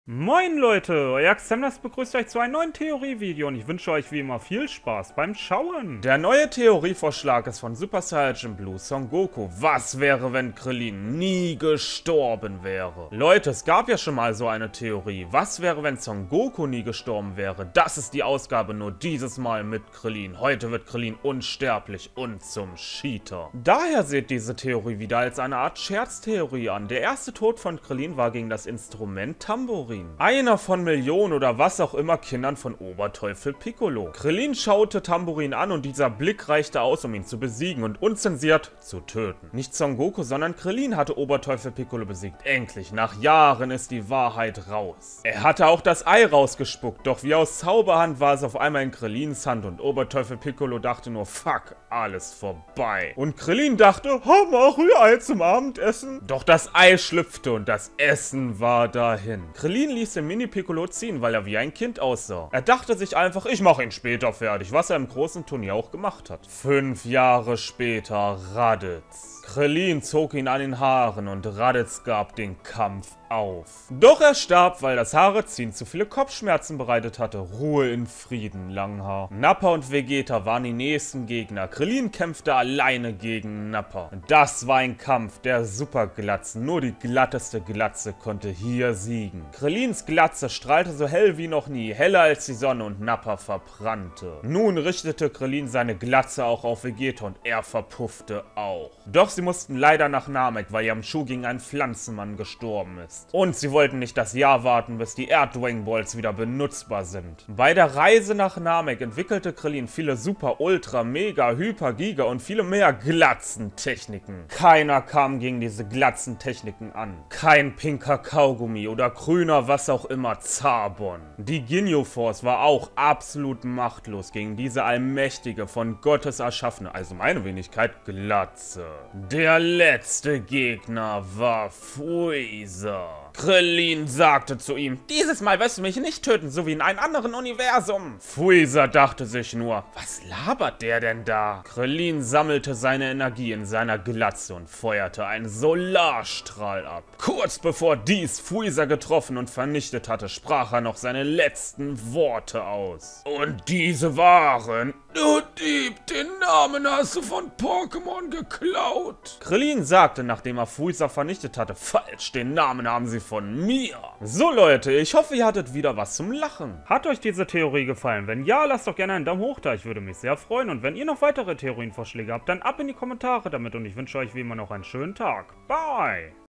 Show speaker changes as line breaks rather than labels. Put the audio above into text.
Moin Leute, euer Xemnas begrüßt euch zu einem neuen Theorievideo und ich wünsche euch wie immer viel Spaß beim Schauen. Der neue Theorievorschlag ist von Super Saiyan Blue Son Goku. Was wäre, wenn Krillin nie gestorben wäre? Leute, es gab ja schon mal so eine Theorie. Was wäre, wenn Son Goku nie gestorben wäre? Das ist die Ausgabe, nur dieses Mal mit Krillin. Heute wird Krillin unsterblich und zum Cheater. Daher seht diese Theorie wieder als eine Art Scherztheorie an. Der erste Tod von Krillin war gegen das Instrument Tambourin. Einer von Millionen oder was auch immer Kindern von Oberteufel Piccolo. Krillin schaute Tambourin an und dieser Blick reichte aus, um ihn zu besiegen und unzensiert zu töten. Nicht Son Goku, sondern Krillin hatte Oberteufel Piccolo besiegt. Endlich, nach Jahren ist die Wahrheit raus. Er hatte auch das Ei rausgespuckt, doch wie aus Zauberhand war es auf einmal in Krillins Hand und Oberteufel Piccolo dachte nur, fuck, alles vorbei. Und Krillin dachte, Hammer, Rührei zum Abendessen. Doch das Ei schlüpfte und das Essen war dahin. Krillin ließ den Mini-Piccolo ziehen, weil er wie ein Kind aussah. Er dachte sich einfach, ich mache ihn später fertig, was er im großen Turnier auch gemacht hat. 5 Jahre später Raditz. Krillin zog ihn an den Haaren und Raditz gab den Kampf auf. Doch er starb, weil das Haareziehen zu viele Kopfschmerzen bereitet hatte. Ruhe in Frieden, Langhaar. Nappa und Vegeta waren die nächsten Gegner. Krillin kämpfte alleine gegen Nappa. Das war ein Kampf der Superglatzen. Nur die glatteste Glatze konnte hier siegen. Krillins Glatze strahlte so hell wie noch nie, heller als die Sonne und Nappa verbrannte. Nun richtete Krillin seine Glatze auch auf Vegeta und er verpuffte auch. Doch sie mussten leider nach Namek, weil Yamchu gegen einen Pflanzenmann gestorben ist. Und sie wollten nicht das Jahr warten, bis die Erd-Dragon Balls wieder benutzbar sind. Bei der Reise nach Namek entwickelte Krillin viele Super, Ultra, Mega, Hyper, Giga und viele mehr Glatzentechniken. Keiner kam gegen diese Glatzentechniken an. Kein pinker Kaugummi oder grüner was auch immer Zarbon. Die Ginyu Force war auch absolut machtlos gegen diese allmächtige, von Gottes erschaffene, also meine Wenigkeit, Glatze. Der letzte Gegner war Freezer. Krillin sagte zu ihm, dieses Mal wirst du mich nicht töten, so wie in einem anderen Universum. Freezer dachte sich nur, was labert der denn da? Krillin sammelte seine Energie in seiner Glatze und feuerte einen Solarstrahl ab. Kurz bevor dies Freezer getroffen und vernichtet hatte, sprach er noch seine letzten Worte aus. Und diese waren, du Dieb, den Namen hast du von Pokémon geklaut. Krillin sagte, nachdem er Freezer vernichtet hatte, falsch, den Namen haben sie von mir. So Leute, ich hoffe, ihr hattet wieder was zum Lachen. Hat euch diese Theorie gefallen? Wenn ja, lasst doch gerne einen Daumen hoch da, ich würde mich sehr freuen. Und wenn ihr noch weitere Theorienvorschläge habt, dann ab in die Kommentare damit und ich wünsche euch wie immer noch einen schönen Tag. Bye!